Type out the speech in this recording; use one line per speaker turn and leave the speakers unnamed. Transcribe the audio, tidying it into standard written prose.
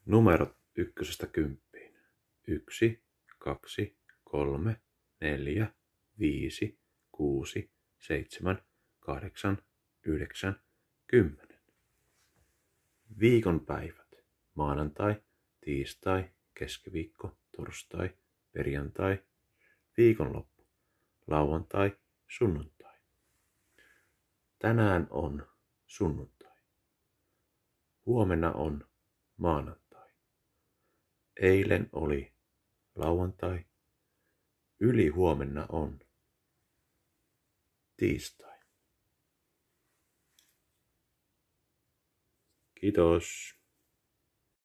Numerot 1–10. 1, 2, 3, 4, 5, 6, 7, 8, 9, 10. Viikon päivät. Maanantai, tiistai, keskiviikko, torstai, perjantai, viikonloppu, lauantai, sunnuntai. Tänään on sunnuntai. Huomenna on maanantai. Eilen oli lauantai. Ylihuomenna on tiistai. Kiitos.